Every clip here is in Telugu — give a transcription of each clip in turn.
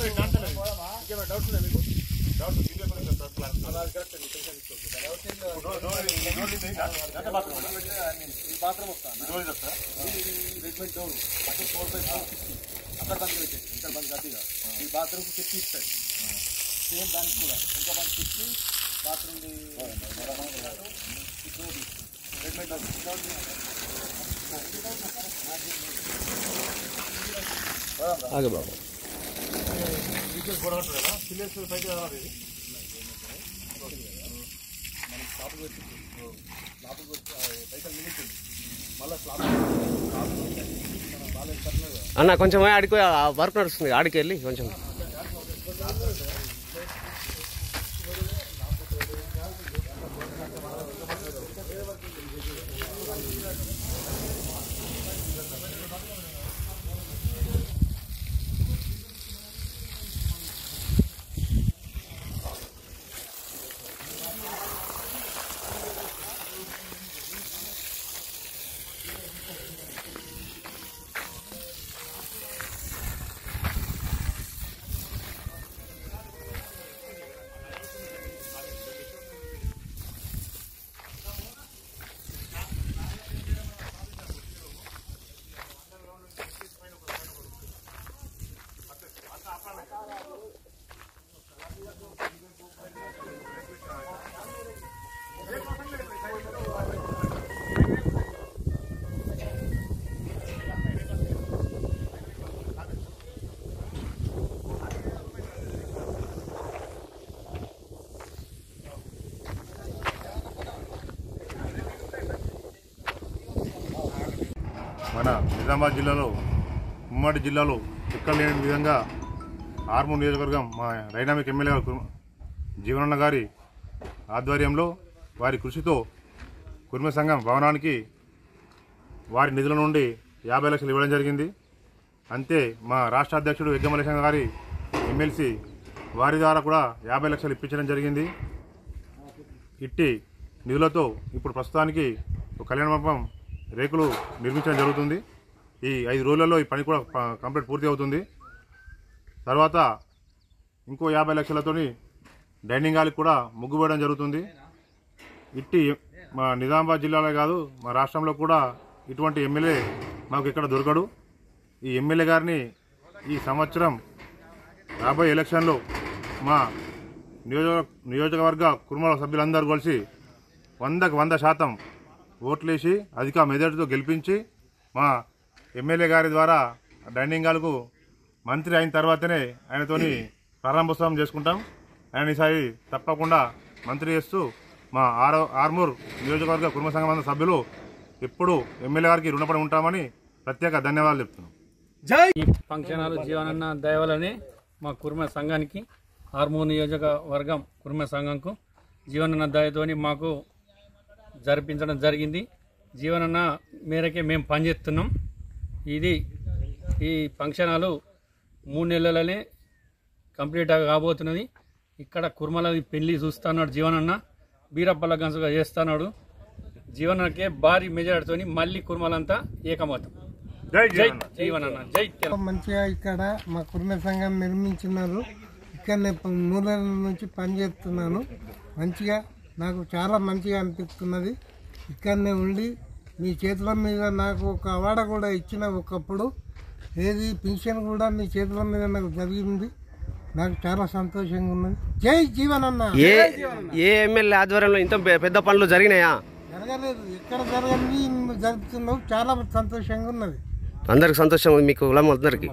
అక్కడ బంద్ పెట్టేసి ఇక్కడ బంద్ గట్టిగా ఈ బాత్రూమ్కి తెచ్చి ఇస్తాయి సేమ్ దానికి కూడా ఇంకా బంద్ తెచ్చి బాత్రూమ్ ఆగే బాబు అన్న కొంచెం ఆడికి వర్క్ నడుస్తుంది ఆడికి వెళ్ళి కొంచెం మన నిజామాబాద్ జిల్లాలో ఉమ్మడి జిల్లాలో ఎక్కడ లేని విధంగా ఆర్మూర్ నియోజకవర్గం మా డైనామిక్ ఎమ్మెల్యే జీవనన్న గారి ఆధ్వర్యంలో వారి కృషితో కుర్మ సంఘం భవనానికి వారి నిధుల నుండి 50 లక్షలు ఇవ్వడం జరిగింది. అంతే మా రాష్ట్ర అధ్యక్షుడు యగ్గమలేశం గారి ఎమ్మెల్సీ వారి ద్వారా కూడా 50 లక్షలు ఇప్పించడం జరిగింది. ఇట్టి నిధులతో ఇప్పుడు ప్రస్తుతానికి ఒక కళ్యాణ మండపం రేకులు నిర్మించడం జరుగుతుంది. ఈ 5 రోజులలో ఈ పని కూడా కంప్లీట్ పూర్తి అవుతుంది. తర్వాత ఇంకో 50 లక్షలతోని డైనింగ్ హాల్కి కూడా ముగ్గు వేయడం జరుగుతుంది. ఇట్టి మా నిజామాబాద్ జిల్లాలో కాదు మా రాష్ట్రంలో కూడా ఇటువంటి ఎమ్మెల్యే మాకు ఇక్కడ దొరకడు. ఈ ఎమ్మెల్యే గారిని ఈ సంవత్సరం రాబోయే ఎలక్షన్లో మా నియోజకవర్గ కుటుంబాల సభ్యులందరూ కలిసి 100కు 100% ఓట్లేసి అధిక మెజార్టీతో గెలిపించి మా ఎమ్మెల్యే గారి ద్వారా డైనింగ్ హాల్కు మంత్రి అయిన తర్వాతనే ఆయనతోని ప్రారంభోత్సవం చేసుకుంటాం. ఆయన ఈసారి తప్పకుండా మంత్రి చేస్తూ మా ఆర్మూర్ నియోజకవర్గ కుటుంబ సంఘం సభ్యులు ఎప్పుడు ఎమ్మెల్యే గారికి రుణపడి ఉంటామని ప్రత్యేక ధన్యవాదాలు చెప్తున్నాం. జై ఫంక్షన్ హాల్ జీవనన్న దయవలని మా కుర్మ సంఘానికి ఆర్మూర్ నియోజకవర్గం కుర్మ సంఘంకు జీవనన్న దయతోని మాకు జరిపించడం జరిగింది. జీవనన్న మేరకే మేము పనిచేస్తున్నాం. ఈ ఫంక్షన్ హాల్ 3 నెలలనే కంప్లీట్ కాబోతున్నది. ఇక్కడ కుర్మల పెళ్లి చూస్తున్నాడు జీవనన్న, బీరప్పల గంసుగా చేస్తున్నాడు. జీవనకే భారీ మెజార్టీతో మళ్ళీ కుర్మలంతా ఏకమవుతాం. జై జీవనన్న, జై. మంచిగా ఇక్కడ మా కుర్మ సంఘం నిర్మించున్నారు. ఇక్కడనే 3 నెలల నుంచి పనిచేస్తున్నాను. మంచిగా నాకు చాలా మంచిగా అనిపిస్తున్నది. ఇక్కడనే ఉండి మీ చేతుల మీద నాకు ఒక అవార్డు కూడా ఇచ్చిన ఒకప్పుడు, ఏది పెన్షన్ కూడా మీ చేతుల మీద నాకు జరిగింది. నాకు చాలా సంతోషంగా ఉన్నది. జై జీవనన్న. ఏ ఎమ్మెల్యే ఆధ్వర్యంలో ఇంత పెద్ద పనులు జరిగినాయా? జరగలేదు, ఎక్కడ జరగని జరుగుతున్నావు. చాలా సంతోషంగా ఉన్నది. అందరికి సంతోషం ఉంది మీకు అందరికి.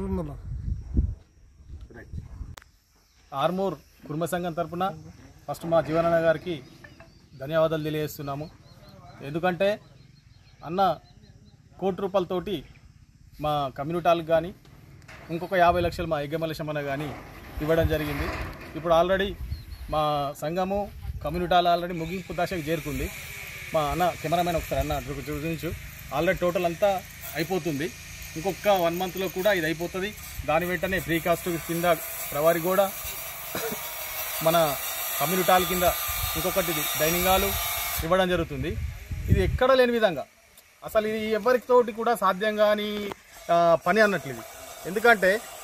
ఆర్మూర్ కుర్మ సంఘం తరఫున ఫస్ట్ మా జీవనన్న గారికి ధన్యవాదాలు తెలియజేస్తున్నాము. ఎందుకంటే అన్న 1 కోటి రూపాయలతోటి మా కమ్యూనిటీలకు కానీ ఇంకొక 50 లక్షలు మా యగ్గమలేశమన్న కానీ ఇవ్వడం జరిగింది. ఇప్పుడు ఆల్రెడీ మా సంఘము కమ్యూనిటీ ఆల్రెడీ ముగింపు దశకు చేరుకుంది. మా అన్న కెమెరామెన్ ఒకసారి అన్న చూపించు. ఆల్రెడీ టోటల్ అంతా అయిపోతుంది. ఇంకొక 1 మంత్లో కూడా ఇది అయిపోతుంది. దాని వెంటనే ఫ్రీ కాస్ట్ కింద ప్రవారి కూడా మన కమ్యూనిటీ హాల్ కింద ఇంకొకటి డైనింగ్ హాల్ ఇవ్వడం జరుగుతుంది. ఇది ఎక్కడ లేని విధంగా అసలు ఇది ఎవరితోటి కూడా సాధ్యం కాని పని అన్నట్లు ఇది. ఎందుకంటే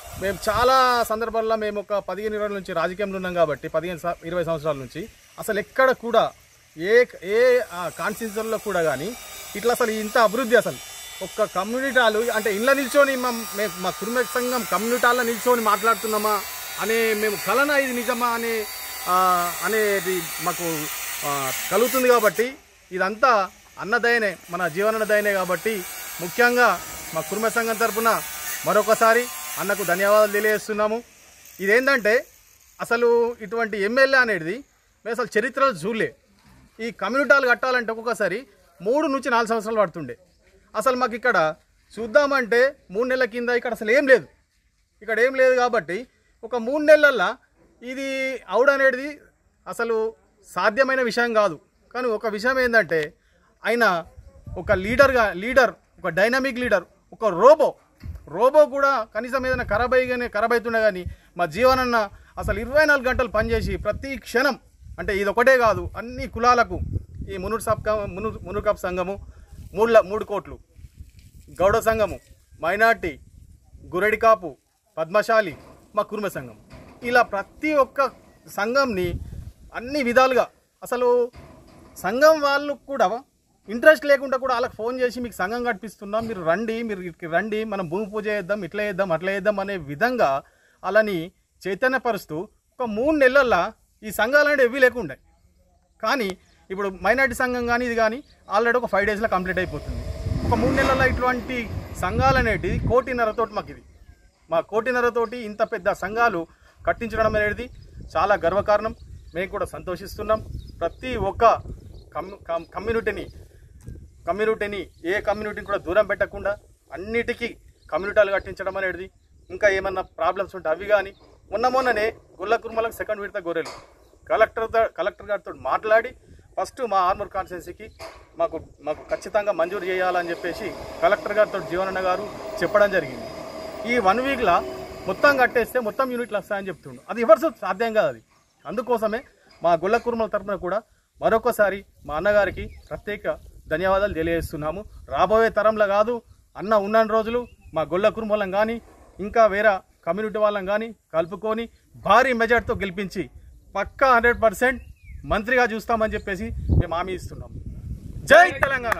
మేము చాలా సందర్భాల్లో మేము ఒక 15-20 నుంచి రాజకీయంలో ఉన్నాం కాబట్టి 15-20 సంవత్సరాల నుంచి అసలు ఎక్కడ కూడా ఏ కాన్స్టిట్యూన్సీలో కూడా కానీ ఇట్లా అసలు ఇంత అభివృద్ధి అసలు ఒక్క కమ్యూనిటాలు అంటే ఇళ్ళ నిల్చొని మా కుర్మ సంఘం కమ్యూనిటాల్లో నిల్చొని మాట్లాడుతున్నామా అనే మేము కలనా ఇది నిజమా అనేది మాకు కలుగుతుంది. కాబట్టి ఇదంతా అన్నదయనే, మన జీవన దయనే. కాబట్టి ముఖ్యంగా మా కుర్మ సంఘం తరఫున మరొకసారి అన్నకు ధన్యవాదాలు తెలియజేస్తున్నాము. ఇదేంటంటే అసలు ఇటువంటి ఎమ్మెల్యే అనేది మేము అసలు చరిత్రలో చూడలే. ఈ కమ్యూనిటాలు కట్టాలంటే ఒక్కొక్కసారి 3 నుంచి 4 సంవత్సరాలు పడుతుండే. అసలు మాకు ఇక్కడ చూద్దామంటే 3 నెలల కింద ఇక్కడ అసలు ఏం లేదు, ఇక్కడ ఏం లేదు. కాబట్టి ఒక 3 నెలల్లో ఇది అవుడనేది అసలు సాధ్యమైన విషయం కాదు. కానీ ఒక విషయం ఏంటంటే ఆయన ఒక లీడర్, ఒక డైనమిక్ లీడర్, ఒక రోబో కూడా కనీసం ఏదైనా ఖరాబ్ అవుతుండే. కానీ మా జీవనన్న అసలు 24 గంటలు పనిచేసి ప్రతి క్షణం అంటే ఇది ఒకటే కాదు, అన్ని కులాలకు ఈ మునూర్ కాపు సంఘము 3 కోట్లు, గౌడ సంఘము, మైనార్టీ, గురెడి కాపు, పద్మశాలి, మా కుర్మ సంఘం, ఇలా ప్రతి ఒక్క సంఘంని అన్ని విధాలుగా అసలు సంఘం వాళ్ళు కూడా ఇంట్రెస్ట్ లేకుండా కూడా వాళ్ళకి ఫోన్ చేసి మీకు సంఘం కట్టిస్తున్నాం, మీరు రండి, మనం భూమి పూజ చేద్దాం, ఇట్లా చేద్దాం, అట్లా చేద్దాం అనే విధంగా అలాని చైతన్యపరుస్తూ ఒక 3 నెలల్లో ఈ సంఘాలు అనేవి ఏవీ లేకుండే. కానీ ఇప్పుడు మైనార్టీ సంఘం కానీ ఇది కానీ ఆల్రెడీ ఒక 5 డేస్లో కంప్లీట్ అయిపోతుంది. ఒక 3 నెలల్లో ఇటువంటి సంఘాలు అనేటివి 1.5 కోటితోటి మాకు ఇది మా 1.5 కోటితోటి ఇంత పెద్ద సంఘాలు కట్టించడం అనేది చాలా గర్వకారణం. మేము కూడా సంతోషిస్తున్నాం. ప్రతి ఒక్క కమ్యూనిటీని ఏ కమ్యూనిటీని కూడా దూరం పెట్టకుండా అన్నిటికీ కమ్యూనిటీలు కట్టించడం అనేది, ఇంకా ఏమన్నా ప్రాబ్లమ్స్ ఉంటే అవి కానీ మొన్ననే గొల్ల కుర్మలకు 2nd విడత గొర్రెలు కలెక్టర్ గారితో మాట్లాడి ఫస్ట్ మా ఆర్మూర్ కాన్స్టిట్యున్సీకి మాకు ఖచ్చితంగా మంజూరు చేయాలని చెప్పేసి కలెక్టర్ గారితో జీవనన్న గారు చెప్పడం జరిగింది. ఈ 1 వీక్లో మొత్తం కట్టేస్తే మొత్తం యూనిట్లు వస్తాయని చెప్తుండు. అది ఎవరు సాధ్యం కాదు. అది అందుకోసమే మా గొల్ల కుర్మల తరఫున కూడా మరొకసారి మా అన్నగారికి ప్రత్యేక ధన్యవాదాలు తెలియజేస్తున్నాము. రాబోయే తరంలో కాదు, అన్న ఉన్న రోజులు మా గొల్ల కుర్మలం కానీ ఇంకా వేరే కమ్యూనిటీ వాళ్ళని కానీ కలుపుకొని భారీ మెజార్టీతో గెలిపించి పక్కా 100% మంత్రిగా చూస్తామని చెప్పేసి మేము హామీ ఇస్తున్నాం. జై Telangana.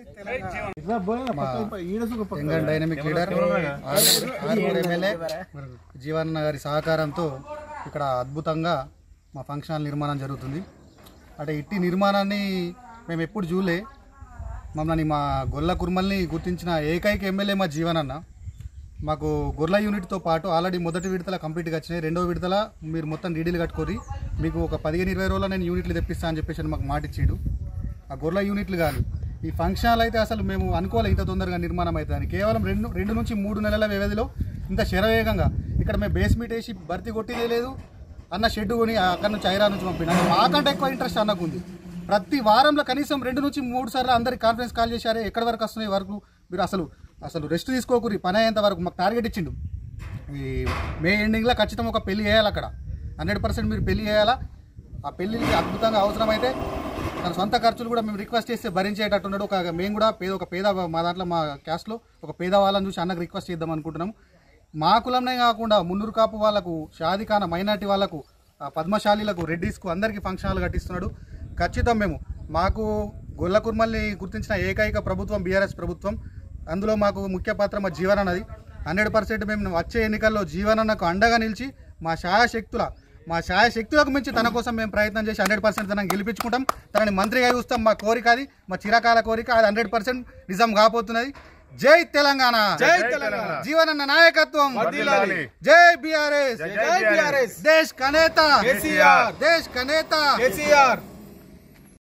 Dynamic leader Armoor MLA Jeevanna గారి సహకారంతో ఇక్కడ అద్భుతంగా మా ఫంక్షన్ హాల్ నిర్మాణం జరుగుతుంది. అంటే ఇట్టి నిర్మాణాన్ని మేము ఎప్పుడు చూడలే. మమ్మల్ని మా గొల్ల కుర్మల్ని గుర్తించిన ఏకైక ఎమ్మెల్యే మా జీవనన్న. మాకు గొర్రెల యూనిట్తో పాటు ఆల్రెడీ 1వ విడతల కంప్లీట్గా వచ్చినాయి. 2వ విడతల మీరు మొత్తం డీడీలు కట్టుకోరి, మీకు ఒక 15-20 రోజుల్లో నేను యూనిట్లు తెప్పిస్తా అని చెప్పేసి మాకు మాట ఇచ్చాడు. ఆ గొర్రెల యూనిట్లు కానీ ఈ ఫంక్షన్ అయితే అసలు మేము అనుకోలే ఇంత తొందరగా నిర్మాణం అవుతుందని. కేవలం 2 నుంచి 3 నెలల వ్యవధిలో ఇంత శరవేగంగా ఇక్కడ మేము బేస్మెంట్ వేసి భర్తీ కొట్టిదే లేదు. అన్న షెడ్ కొని అక్కడ నుంచి ఐరా నుంచి పంపిన మాకంటే ఎక్కువ ఇంట్రెస్ట్ అన్నకు ఉంది. ప్రతి వారంలో కనీసం 2 నుంచి 3 సార్లు అందరికి కాన్ఫరెన్స్ కాల్ చేశారే, ఎక్కడి వరకు వస్తున్నాయి వరకు మీరు అసలు రెస్ట్ తీసుకోకూరి, పని అయ్యేంత వరకు మాకు టార్గెట్ ఇచ్చిండు. ఈ మే ఎండింగ్లో ఖచ్చితంగా ఒక పెళ్లి చేయాలి, అక్కడ 100% మీరు పెళ్లి చేయాలా. ఆ పెళ్లికి అద్భుతంగా అవసరమైతే తన సొంత ఖర్చులు కూడా మేము రిక్వెస్ట్ చేస్తే భరించేటట్టున్నాడు. మేము కూడా ఒక పేద మా దాంట్లో మా క్యాస్ట్లో ఒక పేద వాళ్ళని చూసి అన్నకు రిక్వెస్ట్ చేద్దాం అనుకుంటున్నాము. మా కులంనే కాకుండా మున్నూరు కాపు వాళ్ళకు, షాదిఖానా మైనార్టీ వాళ్ళకు, పద్మశాలీలకు, రెడ్డిస్కు అందరికీ ఫంక్షన్ హాల్ కట్టిస్తున్నాడు. ఖచ్చితం మాకు గొల్ల కుర్మల్ని గుర్తించిన ఏకైక ప్రభుత్వం బీఆర్ఎస్ ప్రభుత్వం. అందులో మాకు ముఖ్య పాత్ర మా జీవనన్నది. 100% మేము వచ్చే ఎన్నికల్లో జీవనన్నకు అండగా నిలిచి మా శాయశక్తులకు మించి తన కోసం మేము ప్రయత్నం చేసి 100% తనని గెలిపించుకుంటాం. తనని మంత్రిగా చూస్తాం. మా కోరిక అది, మా చిరకాల కోరిక. అది 100% నిజం కాబోతున్నది. జై తెలంగాణ, జీవనన్న నాయకత్వం, జై బీఆర్ఎస్, దేశ్ కా నేత కేసీఆర్.